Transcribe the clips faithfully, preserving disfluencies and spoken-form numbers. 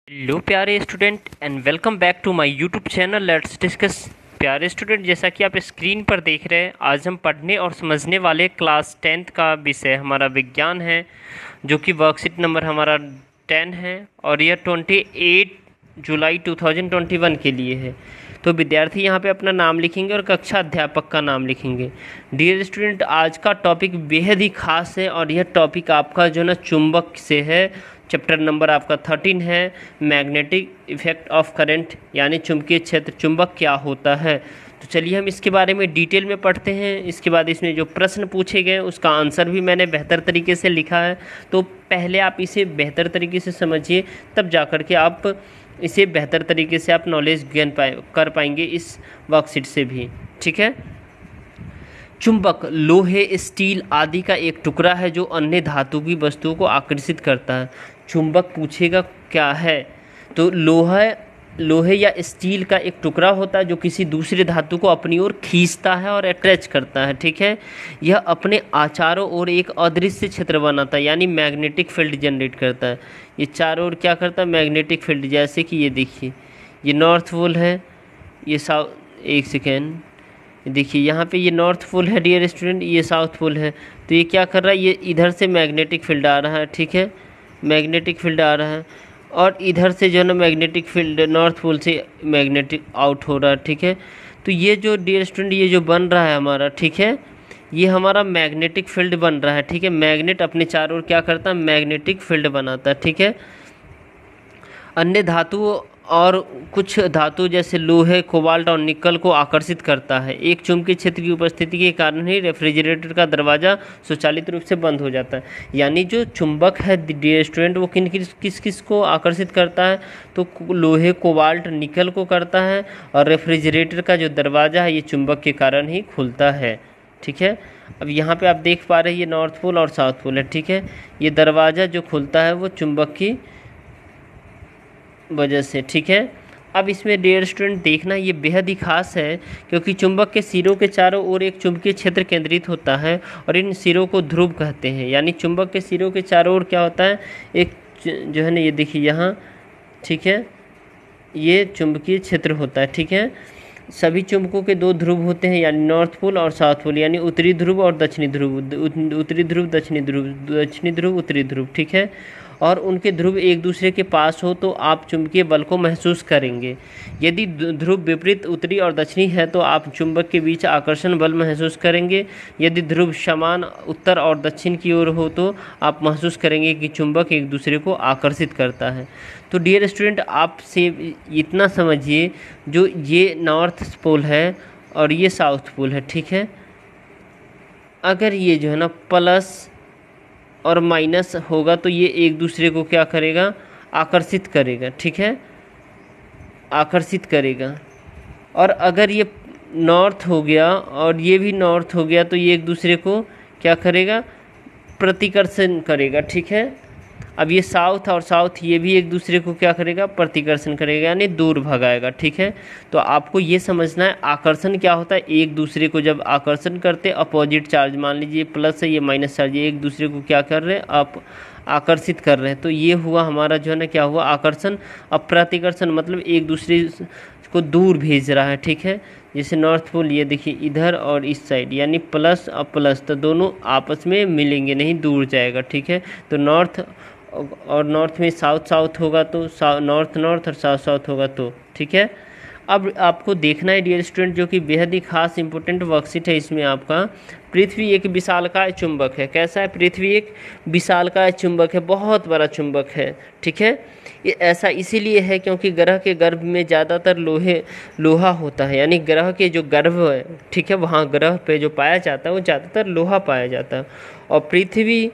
Hello प्यारे student and welcome back to my YouTube channel let's discuss. प्यारे student, जैसा कि आप स्क्रीन पर देख रहे हैं, आज हम पढ़ने और समझने वाले क्लास टेंथ का विषय हमारा विज्ञान है, जो कि वर्कशीट नंबर हमारा टेन है और यह twenty eight July two thousand twenty one के लिए है। तो विद्यार्थी यहाँ पे अपना नाम लिखेंगे और कक्षा अध्यापक का नाम लिखेंगे। डियर स्टूडेंट, आज का टॉपिक बेहद ही खास है और यह टॉपिक आपका जो है ना चुंबक से है। चैप्टर नंबर आपका थर्टीन है, मैग्नेटिक इफेक्ट ऑफ करंट, यानी चुंबकीय क्षेत्र, चुंबक क्या होता है। तो चलिए हम इसके बारे में डिटेल में पढ़ते हैं। इसके बाद इसमें जो प्रश्न पूछे गए उसका आंसर भी मैंने बेहतर तरीके से लिखा है, तो पहले आप इसे बेहतर तरीके से समझिए, तब जा कर के आप इसे बेहतर तरीके से आप नॉलेज गेन पाए कर पाएंगे इस वर्कशीट से भी। ठीक है। चुंबक लोहे, स्टील आदि का एक टुकड़ा है जो अन्य धातु की वस्तुओं को आकर्षित करता है। चुंबक पूछेगा क्या है, तो लोहा लोहे या स्टील का एक टुकड़ा होता है जो किसी दूसरे धातु को अपनी ओर खींचता है और अट्रैच करता है। ठीक है। यह अपने आचारों ओर एक अदृश्य क्षेत्र बनाता है, यानी मैग्नेटिक फील्ड जनरेट करता है। ये चारों ओर क्या करता है, मैग्नेटिक फील्ड। जैसे कि ये देखिए, ये नॉर्थ पोल है, ये साउथ, एक सेकेंड, देखिए यहाँ पे ये नॉर्थ पोल है डियर स्टूडेंट, ये साउथ पोल है। तो ये क्या कर रहा है, ये इधर से मैग्नेटिक फील्ड आ रहा है। ठीक है, मैग्नेटिक फील्ड आ रहा है और इधर से जो है ना मैग्नेटिक फील्ड नॉर्थ पोल से मैग्नेटिक आउट हो रहा है। ठीक है। तो ये जो डियर स्टूडेंट ये जो बन रहा है हमारा, ठीक है, ये हमारा मैग्नेटिक फील्ड बन रहा है। ठीक है। मैग्नेट अपने चारों ओर क्या करता है, मैग्नेटिक फील्ड बनाता है। ठीक है। अन्य धातु और कुछ धातु जैसे लोहे, कोबाल्ट और निकल को आकर्षित करता है। एक चुंबकीय क्षेत्र की उपस्थिति के कारण ही रेफ्रिजरेटर का दरवाज़ा स्वचालित रूप से बंद हो जाता है। यानी जो चुंबक है डियर स्टूडेंट, वो किन किस किस किस को आकर्षित करता है, तो लोहे, कोबाल्ट, निकल को करता है, और रेफ्रिजरेटर का जो दरवाज़ा है ये चुंबक के कारण ही खुलता है। ठीक है। अब यहाँ पे आप देख पा रहे हैं ये नॉर्थ पोल और साउथ पोल है। ठीक है। ये दरवाज़ा जो खुलता है वो चुंबक की वजह से। ठीक है। अब इसमें डियर स्टूडेंट देखना, ये बेहद ही खास है क्योंकि चुंबक के सिरों के चारों ओर एक चुंबकीय क्षेत्र केंद्रित होता है और इन सिरों को ध्रुव कहते हैं। यानी चुंबक के सिरों के चारों ओर क्या होता है, एक जो है ना, ये देखिए यहाँ, ठीक है, ये चुंबकीय क्षेत्र होता है। ठीक है। सभी चुंबकों के दो ध्रुव होते हैं, यानी नॉर्थ पोल और साउथ पोल, यानी उत्तरी ध्रुव और दक्षिणी ध्रुव, उत्तरी ध्रुव, दक्षिणी ध्रुव, दक्षिणी ध्रुव, उत्तरी ध्रुव। ठीक है। और उनके ध्रुव एक दूसरे के पास हो तो आप चुंबकीय बल को महसूस करेंगे। यदि ध्रुव विपरीत उत्तरी और दक्षिणी है तो आप चुंबक के बीच आकर्षण बल महसूस करेंगे। यदि ध्रुव समान उत्तर और दक्षिण की ओर हो तो आप महसूस करेंगे कि चुंबक एक दूसरे को आकर्षित करता है। तो डियर स्टूडेंट, आप से इतना समझिए, जो ये नॉर्थ पोल है और ये साउथ पोल है। ठीक है। अगर ये जो है ना प्लस और माइनस होगा तो ये एक दूसरे को क्या करेगा, आकर्षित करेगा। ठीक है, आकर्षित करेगा। और अगर ये नॉर्थ हो गया और ये भी नॉर्थ हो गया तो ये एक दूसरे को क्या करेगा, प्रतिकर्षण करेगा। ठीक है। अब ये साउथ और साउथ ये भी एक दूसरे को क्या करेगा, प्रतिकर्षण करेगा, यानी दूर भगाएगा। ठीक है। तो आपको ये समझना है आकर्षण क्या होता है। एक दूसरे को जब आकर्षण करते, अपोजिट चार्ज, मान लीजिए प्लस है, ये माइनस चार्ज, ये एक दूसरे को क्या कर रहे हैं, आप आकर्षित कर रहे हैं। तो ये हुआ हमारा जो है ना क्या हुआ, आकर्षण। अब प्रतिकर्षण मतलब एक दूसरे को दूर भेज रहा है। ठीक है। जैसे नॉर्थ पोल, ये देखिए इधर और इस साइड, यानी प्लस और प्लस, तो दोनों आपस में मिलेंगे नहीं, दूर जाएगा। ठीक है। तो नॉर्थ और नॉर्थ में साउथ साउथ होगा तो नॉर्थ नॉर्थ और साउथ साउथ होगा तो। ठीक है। अब आपको देखना है डियर स्टूडेंट, जो कि बेहद ही खास इंपॉर्टेंट वर्कशीट है, इसमें आपका पृथ्वी एक विशालकाय चुंबक है। कैसा है, पृथ्वी एक विशालकाय चुंबक है, बहुत बड़ा चुंबक है। ठीक है। ये ऐसा इसीलिए है क्योंकि ग्रह के गर्भ में ज़्यादातर लोहे लोहा होता है, यानी ग्रह के जो गर्भ है, ठीक है, वहाँ ग्रह पे जो पाया जाता है वो ज़्यादातर लोहा पाया जाता है। और पृथ्वी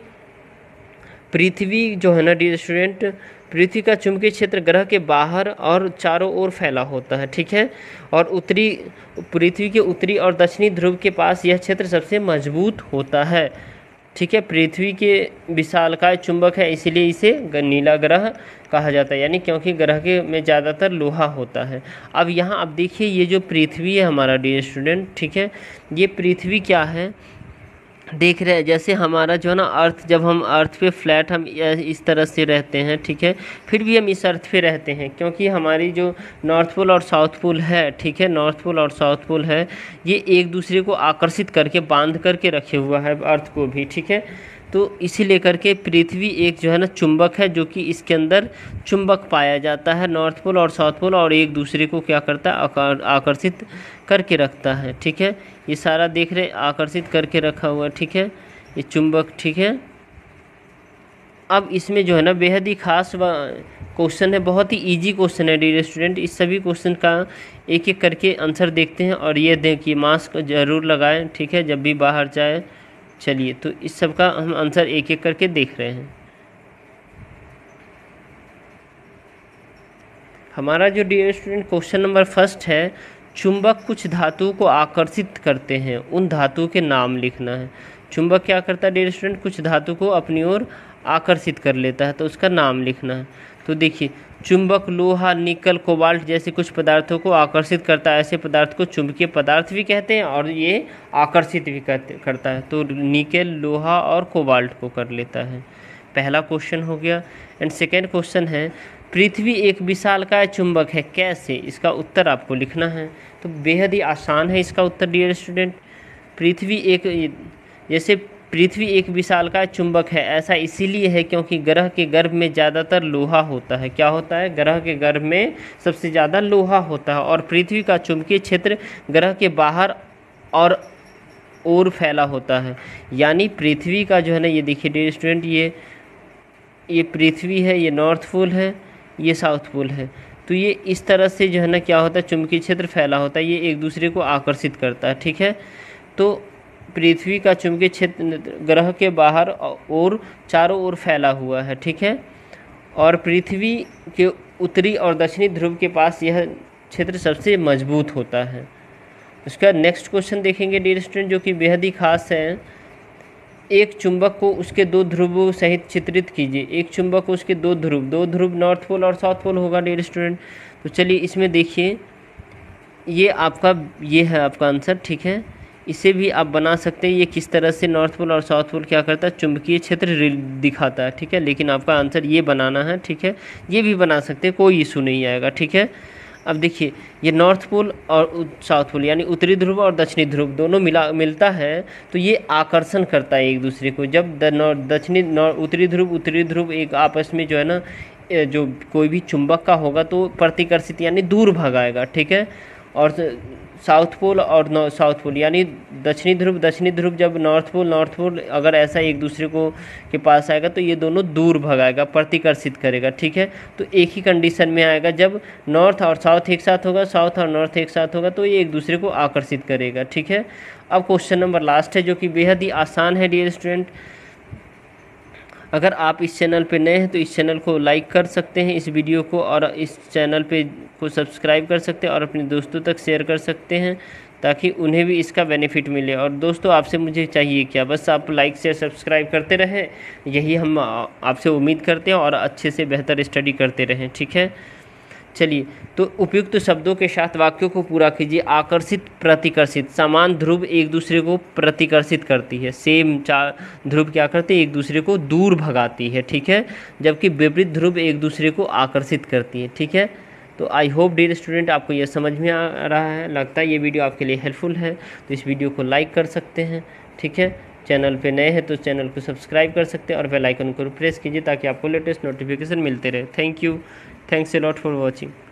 पृथ्वी जो है ना डियर स्टूडेंट, पृथ्वी का चुंबकीय क्षेत्र ग्रह के बाहर और चारों ओर फैला होता है। ठीक है। और उत्तरी पृथ्वी के उत्तरी और दक्षिणी ध्रुव के पास यह क्षेत्र सबसे मजबूत होता है। ठीक है। पृथ्वी के विशालकाय चुंबक है, इसीलिए इसे नीला ग्रह कहा जाता है, यानी क्योंकि ग्रह के में ज़्यादातर लोहा होता है। अब यहाँ आप देखिए, ये जो पृथ्वी है हमारा डियर स्टूडेंट, ठीक है, ये पृथ्वी क्या है, देख रहे हैं जैसे हमारा जो है ना अर्थ, जब हम अर्थ पे फ्लैट हम इस तरह से रहते हैं, ठीक है, फिर भी हम इस अर्थ पे रहते हैं क्योंकि हमारी जो नॉर्थ पोल और साउथ पोल है, ठीक है, नॉर्थ पोल और साउथ पोल है, ये एक दूसरे को आकर्षित करके बांध करके रखे हुआ है अर्थ को भी, ठीक है। तो इसी लेकर के पृथ्वी एक जो है ना चुंबक है, जो कि इसके अंदर चुंबक पाया जाता है नॉर्थ पोल और साउथ पोल, और एक दूसरे को क्या करता है, आकर्षित करके रखता है, ठीक है। ये सारा देख रहे आकर्षित करके रखा हुआ, ठीक है, ये चुंबक, ठीक है। अब इसमें जो है ना बेहद ही खास क्वेश्चन है, बहुत ही इजी क्वेश्चन है डियर स्टूडेंट। इस सभी क्वेश्चन का एक एक करके आंसर देखते हैं, और ये देखिए मास्क ज़रूर लगाएं, ठीक है, जब भी बाहर जाए। चलिए, तो इस सब का हम आंसर एक एक करके देख रहे हैं। हमारा जो dear student question number first है, चुंबक कुछ धातुओं को आकर्षित करते हैं, उन धातुओं के नाम लिखना है। चुंबक क्या करता है डियर स्टूडेंट, कुछ धातु को अपनी ओर आकर्षित कर लेता है, तो उसका नाम लिखना है। तो देखिए, चुंबक लोहा, निकल, कोबाल्ट जैसे कुछ पदार्थों को आकर्षित करता है। ऐसे पदार्थ को चुंबकीय पदार्थ भी कहते हैं और ये आकर्षित भी करते करता है। तो निकल, लोहा और कोबाल्ट को कर लेता है। पहला क्वेश्चन हो गया। एंड सेकेंड क्वेश्चन है, पृथ्वी एक विशालकाय चुंबक है, कैसे? इसका उत्तर आपको लिखना है। तो बेहद ही आसान है इसका उत्तर डियर स्टूडेंट। पृथ्वी एक, जैसे पृथ्वी एक विशालकाय चुंबक है, ऐसा इसीलिए है क्योंकि ग्रह के गर्भ में ज़्यादातर लोहा होता है। क्या होता है? ग्रह के गर्भ में सबसे ज़्यादा लोहा होता है, और पृथ्वी का चुंबकीय क्षेत्र ग्रह के बाहर और ओर फैला होता है। यानी पृथ्वी का जो है ना, ये देखिए डियर स्टूडेंट, ये ये पृथ्वी है, ये नॉर्थ पोल है, ये साउथ पोल है। तो ये इस तरह से जो है ना क्या होता है, चुंबकीय क्षेत्र फैला होता है, ये एक दूसरे को आकर्षित करता है, ठीक है। तो पृथ्वी का चुंबकीय क्षेत्र ग्रह के बाहर और चारों ओर फैला हुआ है, ठीक है। और पृथ्वी के उत्तरी और दक्षिणी ध्रुव के पास यह क्षेत्र सबसे मजबूत होता है। उसका नेक्स्ट क्वेश्चन देखेंगे डियर स्टूडेंट, जो कि बेहद ही खास है। एक चुंबक को उसके दो ध्रुवों सहित चित्रित कीजिए। एक चुंबक को उसके दो ध्रुव, दो ध्रुव नॉर्थ पोल और साउथ पोल होगा डियर स्टूडेंट। तो चलिए इसमें देखिए, ये आपका ये है आपका आंसर, ठीक है। इसे भी आप बना सकते हैं। ये किस तरह से नॉर्थ पोल और साउथ पोल क्या करता है, चुंबकीय क्षेत्र दिखाता है, ठीक है। लेकिन आपका आंसर ये बनाना है, ठीक है। ये भी बना सकते हैं, कोई इशू नहीं आएगा, ठीक है। अब देखिए, ये नॉर्थ पोल और साउथ पोल यानी उत्तरी ध्रुव और दक्षिणी ध्रुव दोनों मिला मिलता है, तो ये आकर्षण करता है एक दूसरे को। जब दक्षिणी उत्तरी ध्रुव उत्तरी ध्रुव एक आपस में जो है ना, जो कोई भी चुंबक का होगा तो प्रतिकर्षित यानी दूर भगाएगा, ठीक है। और साउथ पोल और साउथ पोल यानी दक्षिणी ध्रुव दक्षिणी ध्रुव जब नॉर्थ पोल नॉर्थ पोल अगर ऐसा एक दूसरे को के पास आएगा तो ये दोनों दूर भगाएगा, प्रतिकर्षित करेगा, ठीक है। तो एक ही कंडीशन में आएगा, जब नॉर्थ और साउथ एक साथ होगा, साउथ और नॉर्थ एक साथ होगा, तो ये एक दूसरे को आकर्षित करेगा, ठीक है। अब क्वेश्चन नंबर लास्ट है, जो कि बेहद ही आसान है डियर स्टूडेंट। अगर आप इस चैनल पे नए हैं तो इस चैनल को लाइक कर सकते हैं इस वीडियो को, और इस चैनल पे को सब्सक्राइब कर सकते हैं और अपने दोस्तों तक शेयर कर सकते हैं, ताकि उन्हें भी इसका बेनिफिट मिले। और दोस्तों, आपसे मुझे चाहिए क्या, बस आप लाइक शेयर सब्सक्राइब करते रहें, यही हम आपसे उम्मीद करते हैं, और अच्छे से बेहतर स्टडी करते रहें, ठीक है। चलिए, तो उपयुक्त तो शब्दों के साथ वाक्यों को पूरा कीजिए। आकर्षित, प्रतिकर्षित। समान ध्रुव एक दूसरे को प्रतिकर्षित करती है, सेम चार ध्रुव क्या करते हैं, एक दूसरे को दूर भगाती है, ठीक है। जबकि विपरीत ध्रुव एक दूसरे को आकर्षित करती है, ठीक है। तो आई होप डियर स्टूडेंट आपको ये समझ में आ रहा है, लगता है ये वीडियो आपके लिए हेल्पफुल है। तो इस वीडियो को लाइक कर सकते हैं, ठीक है। चैनल पे नए हैं तो चैनल को सब्सक्राइब कर सकते हैं और बेल आइकन को प्रेस कीजिए, ताकि आपको लेटेस्ट नोटिफिकेशन मिलते रहे। Thank you, thanks a lot for watching.